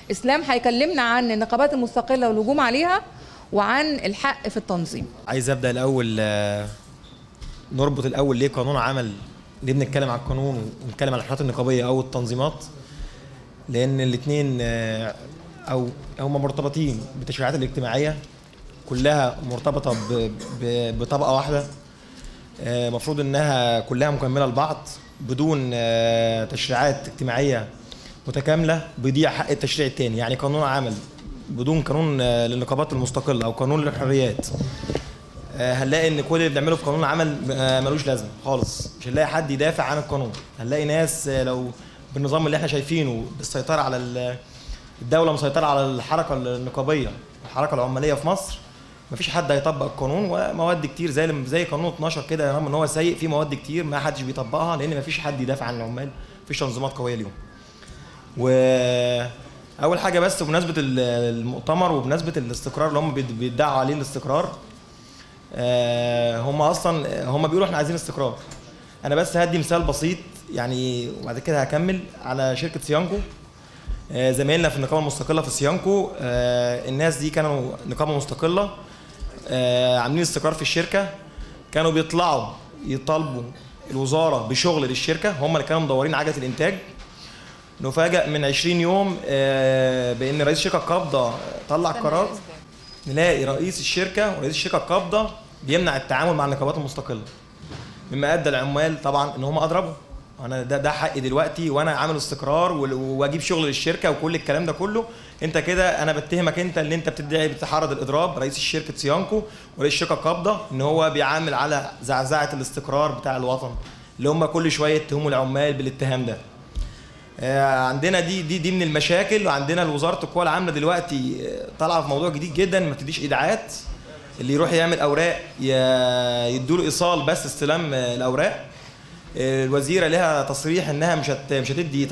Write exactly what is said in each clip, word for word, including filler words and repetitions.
اسلام هيكلمنا عن النقابات المستقله والهجوم عليها وعن الحق في التنظيم. عايز ابدا الاول نربط الاول ليه قانون عمل، ليه بنتكلم عن القانون ونتكلم عن الحريات النقابيه او التنظيمات، لان الاثنين او هم مرتبطين بالتشريعات الاجتماعيه كلها، مرتبطه بطبقه واحده، مفروض انها كلها مكمله لبعض. بدون تشريعات اجتماعيه متكامله بيضيع حق التشريع الثاني. يعني قانون عمل بدون قانون للنقابات المستقله او قانون للحريات، هنلاقي ان كل اللي بنعمله في قانون العمل ملوش لازمه خالص، مش هنلاقي حد يدافع عن القانون. هنلاقي ناس لو بالنظام اللي احنا شايفينه بالسيطره على الدوله، مسيطره على الحركه النقابيه الحركه العماليه في مصر، مفيش حد هيطبق القانون. ومواد كتير زي زي قانون اتناشر كده، رغم ان هو سيء، في مواد كتير ما حدش بيطبقها لان مفيش حد يدافع عن العمال، مفيش تنظيمات قويه ليهم. واول حاجه بس بمناسبه المؤتمر وبمناسبه الاستقرار اللي هم بيدعوا عليه الاستقرار، هم اصلا هم بيقولوا احنا عايزين استقرار. انا بس هدي مثال بسيط يعني وبعد كده هكمل على شركه سيانكو. زمايلنا في النقابه المستقله في سيانكو، الناس دي كانوا نقابه مستقله عاملين استقرار في الشركه، كانوا بيطلعوا يطالبوا الوزاره بشغل للشركه، هم اللي كانوا مدورين عجله الانتاج. نفاجئ من عشرين يوم بان رئيس الشركه القابضه طلع قرار، نلاقي رئيس الشركه ورئيس الشركه القابضه بيمنع التعامل مع النقابات المستقله، مما ادى العمال طبعا ان هم اضربوا. انا ده ده حقي دلوقتي وانا عامل استقرار واجيب شغل للشركه وكل الكلام ده كله. انت كده انا بتهمك انت اللي انت بتدعي بتحرض الاضراب رئيس الشركه سيانكو ورئيس الشركه القابضه ان هو بيعامل على زعزعه الاستقرار بتاع الوطن، اللي هم كل شويه يتهموا العمال بالاتهام ده. عندنا دي دي دي من المشاكل. وعندنا وزاره القوى العامله دلوقتي طالعه في موضوع جديد جدا، ما تديش ايداعات، اللي يروح يعمل اوراق يدوا له ايصال بس استلام الاوراق. الوزيره لها تصريح انها مش مش هتدي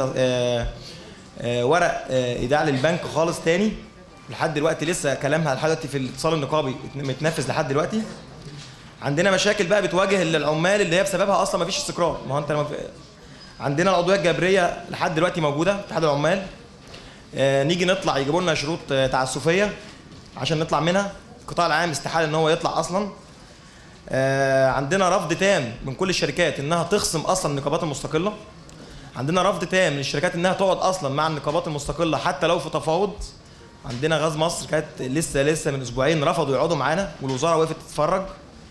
ورق ايداع للبنك خالص تاني. لحد دلوقتي لسه كلامها لحد دلوقتي في الاتصال النقابي متنفذ لحد دلوقتي. عندنا مشاكل بقى بتواجه العمال اللي هي بسببها اصلا ما فيش استقرار. ما هو انت عندنا العضويه الجبريه لحد دلوقتي موجوده في اتحاد العمال، نيجي نطلع يجيبوا لنا شروط تعسفيه عشان نطلع منها. القطاع العام استحاله ان هو يطلع اصلا. عندنا رفض تام من كل الشركات انها تخصم اصلا النقابات المستقله. عندنا رفض تام من الشركات انها تقعد اصلا مع النقابات المستقله حتى لو في تفاوض. عندنا غاز مصر كانت لسه لسه من اسبوعين رفضوا يقعدوا معانا والوزاره وقفت تتفرج.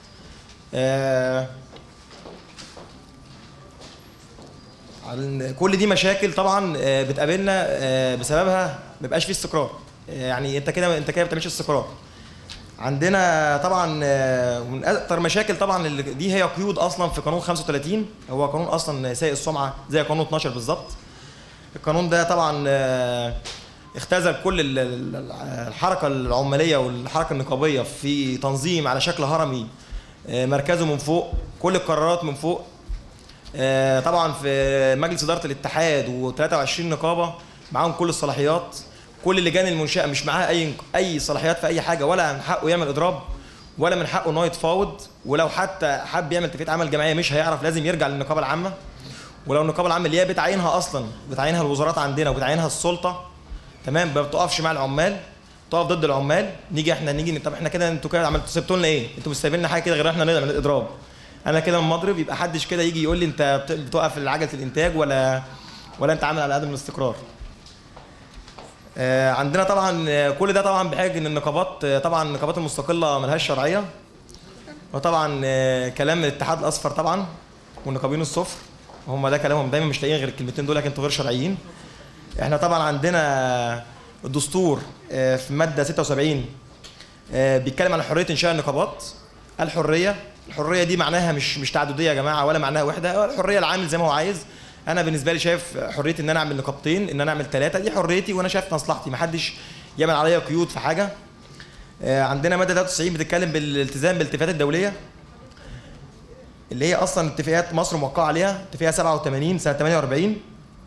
كل دي مشاكل طبعا بتقابلنا بسببها ما بيبقاش في استقرار. يعني انت كده انت كده ما بتعملش استقرار. عندنا طبعا من اكثر مشاكل طبعا اللي دي هي قيود اصلا في قانون خمسة وثلاثين، هو قانون اصلا سيء السمعه زي قانون اتناشر بالظبط. القانون ده طبعا اختزل كل الحركه العماليه والحركه النقابيه في تنظيم على شكل هرمي، مركزه من فوق، كل القرارات من فوق. طبعا في مجلس اداره الاتحاد وثلاثة وعشرين نقابه معاهم كل الصلاحيات، كل اللجان المنشاه مش معاها اي اي صلاحيات في اي حاجه، ولا من حقه يعمل اضراب ولا من حقه ان هو يتفاوض. ولو حتى حب يعمل اتفاقيه عمل جماعيه مش هيعرف، لازم يرجع للنقابه العامه. ولو النقابه العامه اللي هي بتعينها اصلا بتعينها الوزارات عندنا وبتعينها السلطه، تمام، ما بتقفش مع العمال، تقف ضد العمال. نيجي احنا نيجي طب احنا كده انتوا كده عملتوا سبتوا لنا ايه؟ انتوا مش سايبين لنا حاجه كده غير احنا نعمل الاضراب. انا كده المضرب، يبقى حدش كده يجي يقول لي انت بتوقف عجله الانتاج ولا ولا انت عامل على عدم الاستقرار. عندنا طبعا كل ده طبعا بحاجه ان النقابات طبعا النقابات المستقله ملهاش شرعيه. وطبعا كلام الاتحاد الاصفر طبعا والنقابين الصفر، هم ده كلامهم دايما مش لاقيين غير الكلمتين دول، لكن انتوا غير شرعيين. احنا طبعا عندنا الدستور في ماده ستة وسبعين بيتكلم عن حريه انشاء النقابات. الحريه الحريه دي معناها مش مش تعدديه يا جماعه ولا معناها وحده، الحريه العامل زي ما هو عايز. انا بالنسبه لي شايف حريتي ان انا اعمل نقابتين، ان انا اعمل ثلاثه، دي حريتي وانا شايف مصلحتي، ما حدش يعمل عليا قيود في حاجه. عندنا ماده ثلاثة وتسعين بتتكلم بالالتزام بالاتفاقات الدوليه اللي هي اصلا اتفاقيات مصر موقعه عليها، اتفاقيه سبعة وثمانين سنه ثمانية وأربعين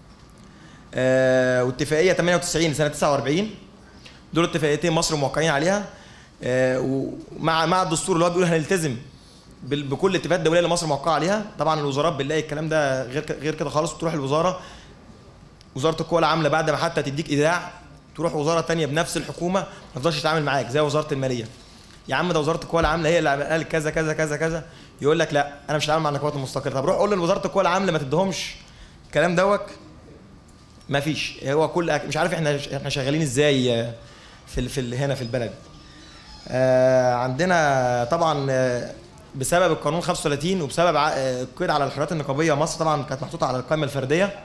واتفاقيه ثمانية وتسعين سنه تسعة وأربعين. دول اتفاقيتين مصر موقعين عليها، ومع مع الدستور اللي هو بيقول هنلتزم بكل الاتفاقات الدوليه اللي مصر موقعه عليها. طبعا الوزارات بنلاقي الكلام ده غير غير كده خالص. بتروح الوزاره وزاره القوى العامله بعد ما حتى تديك ايداع تروح وزاره تانية بنفس الحكومه ما تقدرش تتعامل معاك زي وزاره الماليه. يا عم ده وزاره القوى العامله هي اللي قالت كذا كذا كذا كذا، يقول لك لا انا مش هتعامل مع النقابات المستقله. طب روح قول لوزاره القوى العامله ما تديهمش الكلام دوت، ما فيش. هو كل مش عارف احنا احنا شغالين ازاي في في هنا في البلد. آه عندنا طبعا بسبب القانون خمسة وثلاثين وبسبب القيد على الحريات النقابيه، مصر طبعا كانت محطوطه على القائمه الفرديه.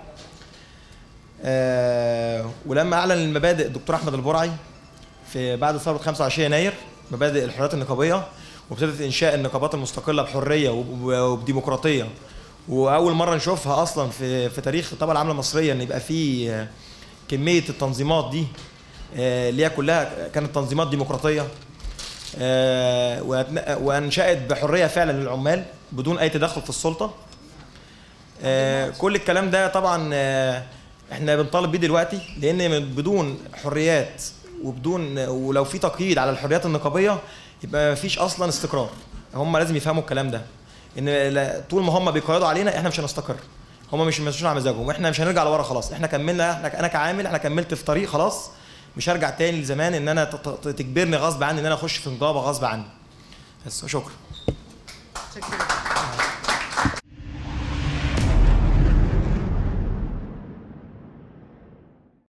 آه ولما اعلن المبادئ الدكتور احمد البرعي في بعد ثوره خمسة وعشرين يناير مبادئ الحريات النقابيه، وابتدت انشاء النقابات المستقله بحريه وبديمقراطيه، واول مره نشوفها اصلا في في تاريخ الطبقه العامله المصريه ان يبقى في كميه التنظيمات دي اللي هي كلها كانت تنظيمات ديمقراطيه، وانشات بحريه فعلا للعمال بدون اي تدخل في السلطه. كل الكلام ده طبعا احنا بنطالب بيه دلوقتي، لان بدون حريات وبدون ولو في تقييد على الحريات النقابيه يبقى مفيش اصلا استقرار. هم لازم يفهموا الكلام ده، ان طول ما هم بيقيدوا علينا احنا مش هنستقر. هم مش ماشيين على مزاجهم واحنا مش هنرجع لورا خلاص. احنا كملنا، احنا انا كعامل احنا كملت في طريق خلاص، مش هرجع تاني لزمان ان انا تجبرني غصب عني ان انا اخش في نقابه غصب عني. بس شكرا.